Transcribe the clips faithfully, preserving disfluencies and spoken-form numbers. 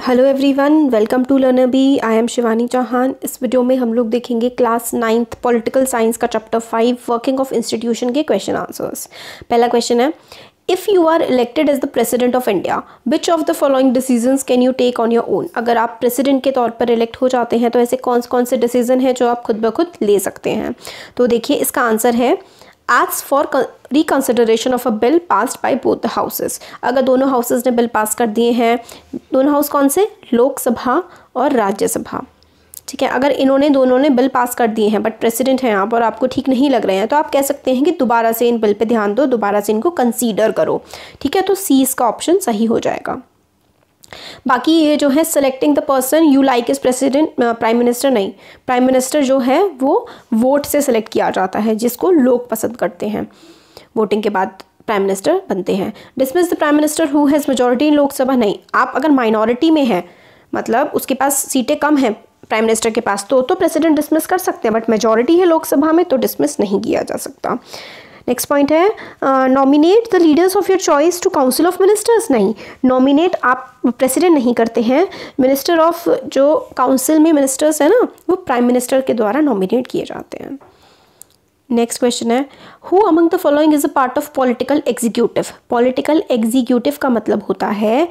Hello everyone, welcome to learner B. I am Shivani Chauhan. इस video में हम लोग देखेंगे क्लास नाइन्थ पॉलिटिकल साइंस का chapter five working of institution के क्वेश्चन आंसर्स। पहला क्वेश्चन है, if you are elected as the president of India which of the following decisions can you take on your own. अगर आप president के तौर पर elect हो जाते हैं तो ऐसे कौन कौन से डिसीजन हैं जो आप खुद ब खुद ले सकते हैं। तो देखिए इसका आंसर है As for reconsideration of a bill passed by both the houses। अगर दोनों हाउसेस ने बिल पास कर दिए हैं, दोनों हाउस कौन से, लोकसभा और राज्यसभा, ठीक है। अगर इन्होंने दोनों ने बिल पास कर दिए हैं बट प्रेसिडेंट हैं आप और आपको ठीक नहीं लग रहे हैं तो आप कह सकते हैं कि दोबारा से इन बिल पे ध्यान दो, दोबारा से इनको कंसीडर करो, ठीक है। तो सी इसका ऑप्शन सही हो जाएगा। बाकी ये जो है selecting the person you like is president, prime minister नहीं, प्राइम मिनिस्टर जो है वो वोट से सेलेक्ट किया जाता है, जिसको लोग पसंद करते हैं, वोटिंग के बाद प्राइम मिनिस्टर बनते हैं। Dismiss the prime minister who has majority in Lok Sabha, नहीं, आप अगर माइनॉरिटी में हैं, मतलब उसके पास सीटें कम हैं प्राइम मिनिस्टर के पास, तो तो प्रेसिडेंट डिसमिस कर सकते हैं, बट मेजॉरिटी है लोकसभा में तो डिसमिस नहीं किया जा सकता। नेक्स्ट पॉइंट है, nominate the leaders of your choice to council of ministers, नहीं, नॉमिनेट आप प्रेसिडेंट नहीं करते हैं, मिनिस्टर ऑफ जो काउंसिल में मिनिस्टर्स है ना वो प्राइम मिनिस्टर के द्वारा नॉमिनेट किए जाते हैं। नेक्स्ट क्वेश्चन है, who among the following is a part of political executive. Political executive का मतलब होता है,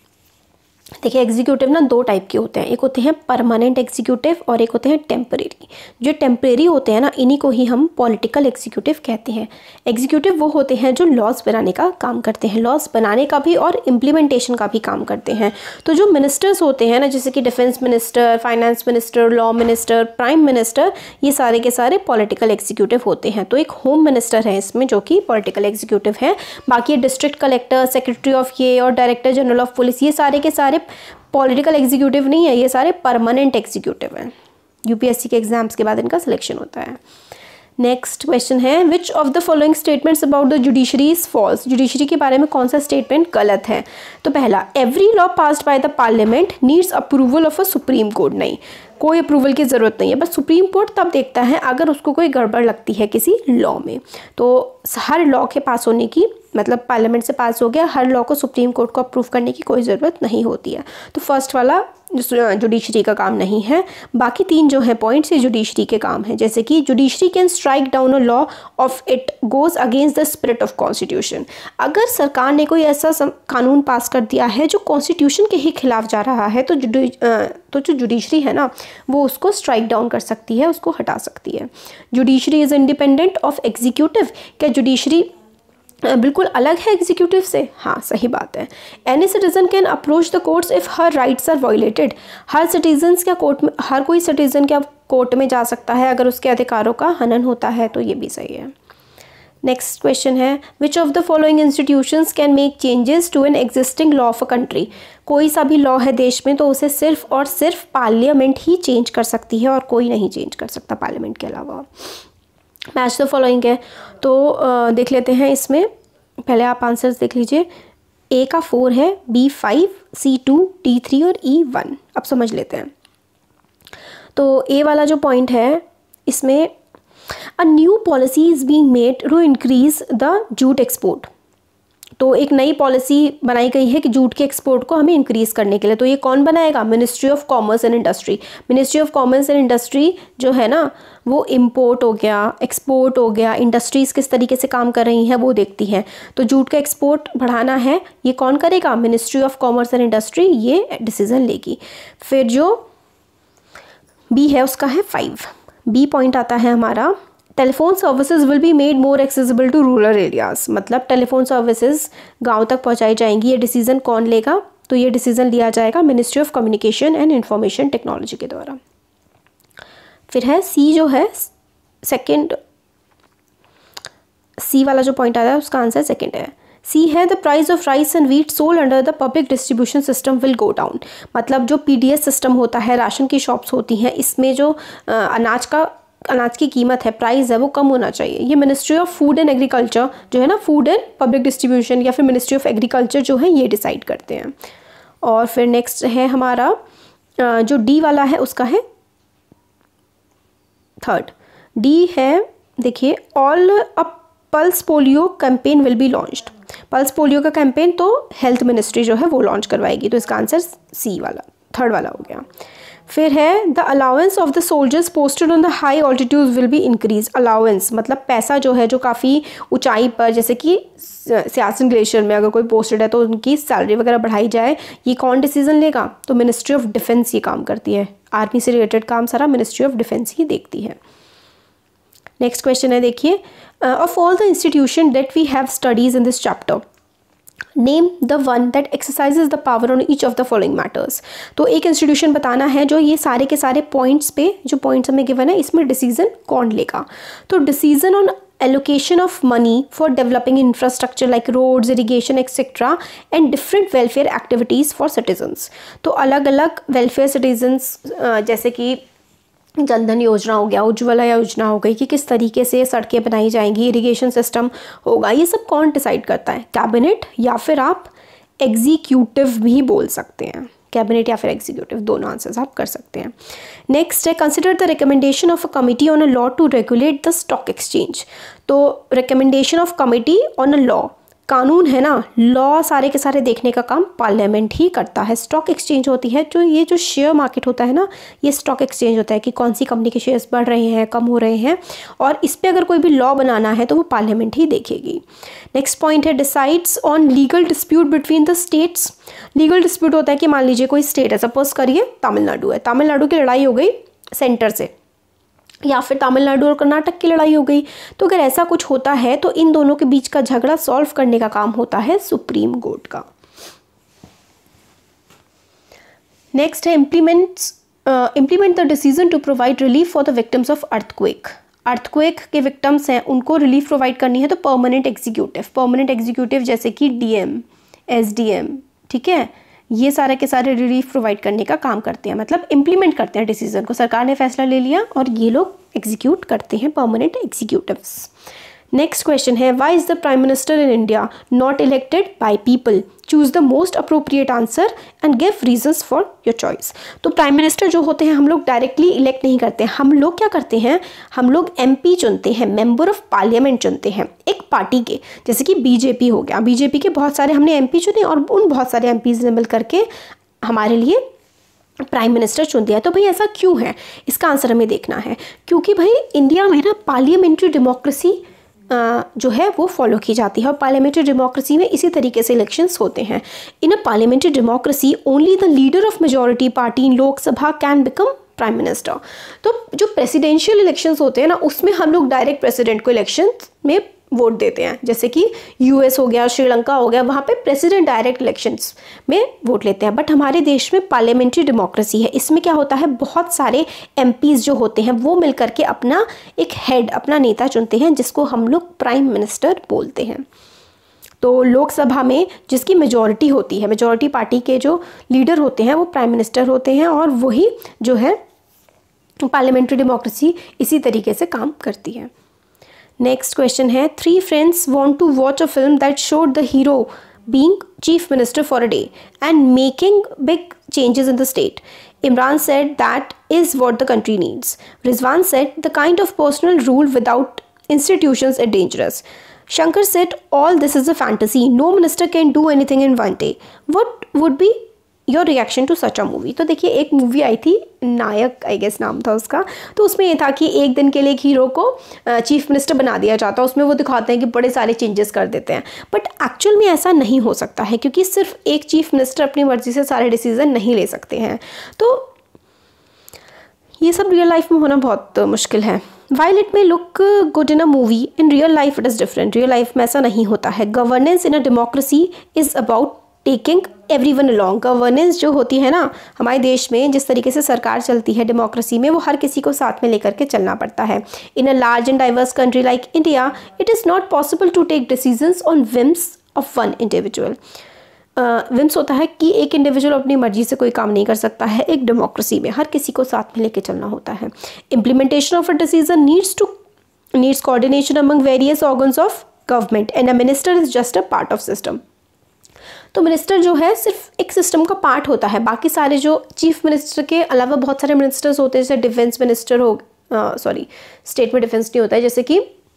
देखिए एग्जीक्यूटिव ना दो टाइप के होते हैं, एक होते हैं परमानेंट एग्जीक्यूटिव और एक होते हैं टेम्परेरी। जो टेम्परेरी होते हैं ना इन्हीं को ही हम पॉलिटिकल एग्जीक्यूटिव कहते हैं। एग्जीक्यूटिव वो होते हैं जो लॉज बनाने का काम करते हैं, लॉज बनाने का भी और इम्प्लीमेंटेशन का भी काम करते हैं। तो जो मिनिस्टर्स होते हैं ना, जैसे कि defence minister, finance minister, law minister, prime minister, ये सारे के सारे पॉलिटिकल एग्जीक्यूटिव होते हैं। तो एक होम मिनिस्टर है इसमें जो कि पॉलिटिकल एग्जीक्यूटिव है। बाकी डिस्ट्रिक्ट कलेक्टर, सेक्रेटरी ऑफ ये और डायरेक्टर जनरल ऑफ पुलिस, ये सारे के सारे पॉलिटिकल एग्जीक्यूटिव नहीं है, ये सारे परमानेंट एग्जीक्यूटिव हैं। यूपीएससी के एग्जाम्स के बाद इनका सिलेक्शन होता है। नेक्स्ट क्वेश्चन है, which of the following statements about the judiciary is false. Judiciary के बारे में कौन सा स्टेटमेंट गलत है। तो पहला, every law passed by the parliament needs approval of a supreme court, नहीं, कोई अप्रूवल की ज़रूरत नहीं है, बस सुप्रीम कोर्ट तब देखता है अगर उसको कोई गड़बड़ लगती है किसी लॉ में। तो हर लॉ के पास होने की, मतलब पार्लियामेंट से पास हो गया, हर लॉ को सुप्रीम कोर्ट को अप्रूव करने की कोई ज़रूरत नहीं होती है। तो फर्स्ट वाला जुडिशरी का काम नहीं है। बाकी तीन जो है पॉइंट्स ये जुडिशरी के काम है, जैसे कि judiciary can strike down a law of it goes against the spirit of constitution. अगर सरकार ने कोई ऐसा कानून पास कर दिया है जो कॉन्स्टिट्यूशन के ही खिलाफ जा रहा है तो जुडी तो जो जुडिशरी है ना वो उसको स्ट्राइक डाउन कर सकती है, उसको हटा सकती है। Judiciary is independent of executive. क्या जुडिशरी बिल्कुल अलग है एग्जीक्यूटिव से? हाँ, सही बात है। Any citizen can approach the courts if her rights are violated. हर सिटीजन्स क्या कोर्ट में, हर कोई सिटीजन क्या कोर्ट में जा सकता है अगर उसके अधिकारों का हनन होता है, तो ये भी सही है। नेक्स्ट क्वेश्चन है, which of the following institutions can make changes to an existing law of a country. कोई सा भी लॉ है देश में तो उसे सिर्फ और सिर्फ पार्लियामेंट ही चेंज कर सकती है और कोई नहीं चेंज कर सकता पार्लियामेंट के अलावा। मैच द फॉलोइंग है, तो आ, देख लेते हैं इसमें, पहले आप आंसर्स देख लीजिए। ए का फोर है, B five, C two, D three और ई वन। अब समझ लेते हैं। तो ए वाला जो पॉइंट है इसमें, a new policy is being made to increase the jute export. तो एक नई पॉलिसी बनाई गई है कि जूट के एक्सपोर्ट को हमें इंक्रीज़ करने के लिए। तो ये कौन बनाएगा? Ministry of commerce and industry. Ministry of commerce and industry जो है ना वो इंपोर्ट हो गया, एक्सपोर्ट हो गया, इंडस्ट्रीज़ किस तरीके से काम कर रही हैं वो देखती हैं। तो जूट का एक्सपोर्ट बढ़ाना है, ये कौन करेगा? Ministry of commerce and industry ये डिसीज़न लेगी। फिर जो बी है उसका है फाइव। बी पॉइंट आता है हमारा, telephone services will be made more accessible to rural areas. मतलब टेलीफोन सर्विसेज गांव तक पहुंचाई जाएंगी। ये डिसीजन कौन लेगा? तो ये डिसीजन लिया जाएगा ministry of communication and information technology के द्वारा। फिर है सी जो है सेकंड, सी वाला जो पॉइंट आता है उसका आंसर सेकंड है। सी है, the price of rice and wheat sold under the public distribution system will go down. मतलब जो पीडीएस सिस्टम होता है, राशन की शॉप्स होती हैं, इसमें जो अनाज का अनाज की कीमत है, प्राइस है, वो कम होना चाहिए। ये ministry of food and agriculture जो है ना, फूड एंड पब्लिक डिस्ट्रीब्यूशन या फिर मिनिस्ट्री ऑफ एग्रीकल्चर जो है ये डिसाइड करते हैं। और फिर नेक्स्ट है हमारा जो डी वाला है उसका है थर्ड। डी है, देखिए, all a pulse polio campaign will be launched. Pulse polio का कैंपेन तो हेल्थ मिनिस्ट्री जो है वो लॉन्च करवाएगी, तो इसका आंसर सी वाला थर्ड वाला हो गया। फिर है the allowance of the soldiers posted on the high altitude will be increase. Allowance मतलब पैसा जो है जो काफ़ी ऊंचाई पर, जैसे कि सियाचिन ग्लेशियर में अगर कोई पोस्टेड है तो उनकी सैलरी वगैरह बढ़ाई जाए, ये कौन डिसीजन लेगा? तो मिनिस्ट्री ऑफ डिफेंस ये काम करती है। आर्मी से रिलेटेड काम सारा मिनिस्ट्री ऑफ डिफेंस ही देखती है। नेक्स्ट क्वेश्चन है, देखिए, of all the institution that we have studies in this chapter name the one that exercises the power on each of the following matters. तो एक institution बताना है जो ये सारे के सारे पॉइंट्स पे, जो पॉइंट्स हमें गिवन है, इसमें डिसीजन कौन लेगा? तो decision on allocation of money for developing infrastructure like roads, irrigation, et cetera and different welfare activities for citizens। तो अलग अलग welfare citizens जैसे कि जनधन योजना हो गया, उज्ज्वला योजना हो गई, कि किस तरीके से सड़कें बनाई जाएंगी, इरिगेशन सिस्टम होगा, ये सब कौन डिसाइड करता है? कैबिनेट, या फिर आप एग्जीक्यूटिव भी बोल सकते हैं। कैबिनेट या फिर एग्जीक्यूटिव, दोनों आंसर्स आप कर सकते हैं। नेक्स्ट है, consider the recommendation of a committee on a law to regulate the stock exchange. तो recommendation of committee on a law, कानून है ना, लॉ सारे के सारे देखने का काम पार्लियामेंट ही करता है। स्टॉक एक्सचेंज होती है जो ये जो शेयर मार्केट होता है ना, ये स्टॉक एक्सचेंज होता है कि कौन सी कंपनी के शेयर्स बढ़ रहे हैं, कम हो रहे हैं, और इस पर अगर कोई भी लॉ बनाना है तो वो पार्लियामेंट ही देखेगी। नेक्स्ट पॉइंट है, decides on legal dispute between the states. Legal dispute होता है कि मान लीजिए कोई स्टेट है, सपोज करिए तमिलनाडु है, तमिलनाडु की लड़ाई हो गई सेंटर से, या फिर तमिलनाडु और कर्नाटक की लड़ाई हो गई, तो अगर ऐसा कुछ होता है तो इन दोनों के बीच का झगड़ा सॉल्व करने का काम होता है सुप्रीम कोर्ट का। नेक्स्ट है, implements implement the decision to provide relief for the victims of earthquake. Earthquake के विक्टिम्स हैं, उनको रिलीफ प्रोवाइड करनी है, तो परमानेंट एग्जीक्यूटिव परमानेंट एग्जीक्यूटिव जैसे कि डीएम, एसडीएम, ठीक है, ये सारे के सारे रिलीफ प्रोवाइड करने का काम करते हैं, मतलब इम्प्लीमेंट करते हैं डिसीजन को। सरकार ने फैसला ले लिया और ये लोग एग्जीक्यूट करते हैं, परमानेंट एग्जीक्यूटिव्स। नेक्स्ट क्वेश्चन है, why is the prime minister in India not elected by people? Choose the most appropriate answer and give reasons for your choice. तो प्राइम मिनिस्टर जो होते हैं हम लोग डायरेक्टली इलेक्ट नहीं करते हैं, हम लोग क्या करते हैं, हम लोग एमपी चुनते हैं, मेंबर ऑफ पार्लियामेंट चुनते हैं एक पार्टी के, जैसे कि बीजेपी हो गया, बीजेपी के बहुत सारे हमने एमपी चुने और उन बहुत सारे एमपीज ने मिल करके हमारे लिए प्राइम मिनिस्टर चुन दिया। तो भाई ऐसा क्यों है, इसका आंसर हमें देखना है, क्योंकि भाई इंडिया में ना पार्लियामेंट्री डेमोक्रेसी जो है वो फॉलो की जाती है, और पार्लियामेंट्री डेमोक्रेसी में इसी तरीके से इलेक्शंस होते हैं। In a parliamentary democracy only the leader of majority party in Lok Sabha can become prime minister. तो जो प्रेसिडेंशियल इलेक्शंस होते हैं ना, उसमें हम लोग डायरेक्ट प्रेसिडेंट को इलेक्शन में वोट देते हैं, जैसे कि यूएस हो गया, श्रीलंका हो गया, वहाँ पे प्रेसिडेंट डायरेक्ट इलेक्शंस में वोट लेते हैं। बट हमारे देश में पार्लियामेंट्री डेमोक्रेसी है, इसमें क्या होता है, बहुत सारे एमपीज जो होते हैं वो मिल करके अपना एक हेड, अपना नेता चुनते हैं, जिसको हम लोग प्राइम मिनिस्टर बोलते हैं। तो लोकसभा में जिसकी मेजॉरिटी होती है, मेजॉरिटी पार्टी के जो लीडर होते हैं वो प्राइम मिनिस्टर होते हैं, और वही जो है पार्लियामेंट्री डेमोक्रेसी इसी तरीके से काम करती है। नेक्स्ट क्वेश्चन है, three friends want to watch a film that showed the hero being chief minister for a day and making big changes in the state. Imran said that is what the country needs. Rizwan said the kind of personal rule without institutions is dangerous. Shankar said all this is a fantasy. No minister can do anything in one day. What would be your reaction to such a movie? तो देखिए, एक movie आई थी नायक, I guess नाम था उसका, तो उसमें ये था कि एक दिन के लिए एक हीरो को चीफ मिनिस्टर बना दिया जाता है। उसमें वो दिखाते हैं कि बड़े सारे चेंजेस कर देते हैं, बट एक्चुअल में ऐसा नहीं हो सकता है, क्योंकि सिर्फ एक चीफ मिनिस्टर अपनी मर्जी से सारे डिसीजन नहीं ले सकते हैं। तो ये सब रियल लाइफ में होना बहुत मुश्किल है। While it may look good in a movie, in real life it is different. Real life में ऐसा नहीं होता है। Governance in a democracy is about taking everyone along. Governance जो होती है ना हमारे देश में, जिस तरीके से सरकार चलती है डेमोक्रेसी में, वो हर किसी को साथ में लेकर के चलना पड़ता है। In a large and diverse country like India, it is not possible to take decisions on whims of one individual. Whims होता है कि एक इंडिविजुअल अपनी मर्जी से कोई काम नहीं कर सकता है। एक डेमोक्रेसी में हर किसी को साथ में लेके चलना होता है। Implementation of a decision needs to needs coordination among various organs of government and a minister is just a part of system. तो मिनिस्टर जो है सिर्फ एक सिस्टम का पार्ट होता है। बाकी सारे जो चीफ मिनिस्टर के अलावा बहुत सारे मिनिस्टर्स होते हैं, जैसे डिफेंस मिनिस्टर हो, सॉरी स्टेट में डिफेंस नहीं होता है, जैसे कि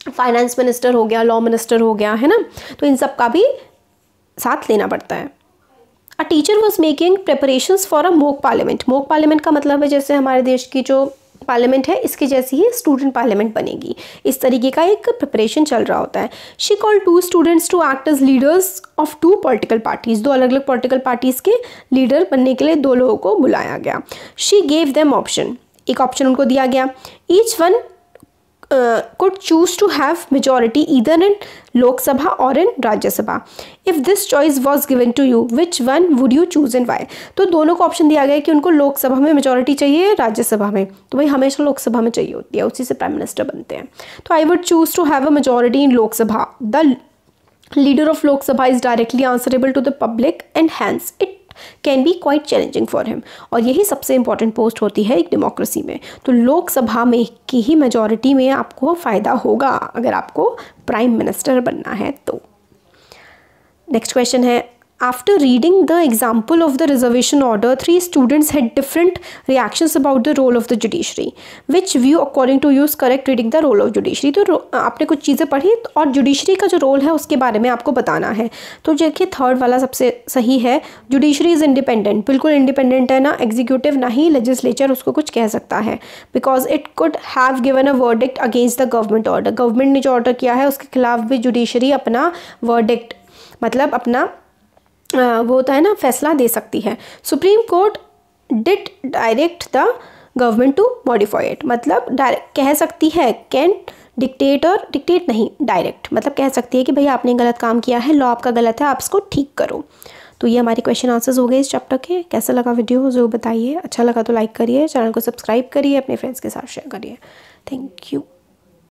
फाइनेंस मिनिस्टर हो गया, लॉ मिनिस्टर हो गया, है ना, तो इन सब का भी साथ लेना पड़ता है। A teacher was making preparations for a mock parliament. Mock parliament का मतलब है जैसे हमारे देश की जो पार्लियामेंट है इसकी जैसी ही स्टूडेंट पार्लियामेंट बनेगी, इस तरीके का एक प्रिपरेशन चल रहा होता है। She called two students to act as leaders of two political parties. दो अलग अलग पॉलिटिकल पार्टीज के लीडर बनने के लिए दो लोगों को बुलाया गया। शी गेव देम ऑप्शन, एक ऑप्शन उनको दिया गया। Each one could choose to have majority either in Lok Sabha or in Rajya Sabha. If this choice was given to you, which one would you choose and why? तो दोनों को option दिया गया कि उनको लोक सभा में मेजॉरिटी चाहिए, राज्यसभा में, तो भाई हमेशा लोक सभा में चाहिए होती है, उसी से प्राइम मिनिस्टर बनते हैं। तो I would choose to have a majority in Lok Sabha. The leader of Lok Sabha is directly answerable to the public and hence it can be quite challenging for him. और यही सबसे इंपॉर्टेंट पोस्ट होती है एक डेमोक्रेसी में। तो लोकसभा में की ही मेजॉरिटी में आपको फ़ायदा होगा अगर आपको प्राइम मिनिस्टर बनना है तो। नेक्स्ट क्वेश्चन है, After reading the example of the reservation order, three students had different reactions about the role of the judiciary. Which view according to you is correct reading the role of judiciary? तो आपने कुछ चीज़ें पढ़ी और judiciary का जो role है उसके बारे में आपको बताना है। तो देखिए थर्ड वाला सबसे सही है, जुडिशरी इज़ इंडिपेंडेंट, बिल्कुल इंडिपेंडेंट है ना, एग्जीक्यूटिव ना ही लेजिस्लेचर उसको कुछ कह सकता है, because it could have given a verdict against the government order. Government ने जो ऑर्डर किया है उसके खिलाफ भी जुडिशरी अपना वर्डिक्ट मतलब अपना वो होता है ना फैसला दे सकती है। Supreme court did direct the government to modify it, मतलब डायरेक्ट कह सकती है, कैन डिक्टेट और डिक्टेट नहीं, डायरेक्ट मतलब कह सकती है कि भाई आपने गलत काम किया है, लॉ आपका गलत है, आप इसको ठीक करो। तो ये हमारे क्वेश्चन आंसर्स हो गए इस चैप्टर के। कैसा लगा वीडियो जो बताइए, अच्छा लगा तो लाइक करिए, चैनल को सब्सक्राइब करिए, अपने फ्रेंड्स के साथ शेयर करिए। Thank you.